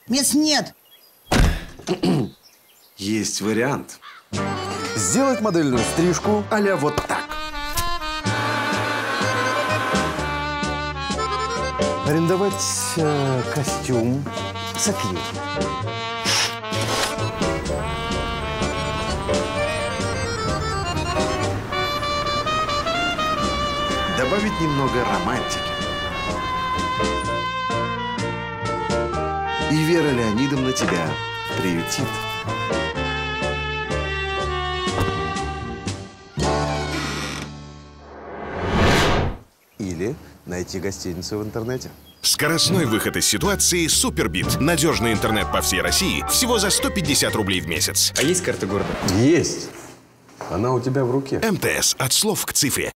Мест нет. Есть вариант. Сделать модельную стрижку А-ля вот так. арендовать костюм Софии. Добавить немного романтики. И Вера Леонидовна тебя приютит. Или найти гостиницу в интернете. Скоростной выход из ситуации «Супербит». Надежный интернет по всей России всего за 150 рублей в месяц. А есть карта города? Есть. Она у тебя в руке. МТС. От слов к цифре.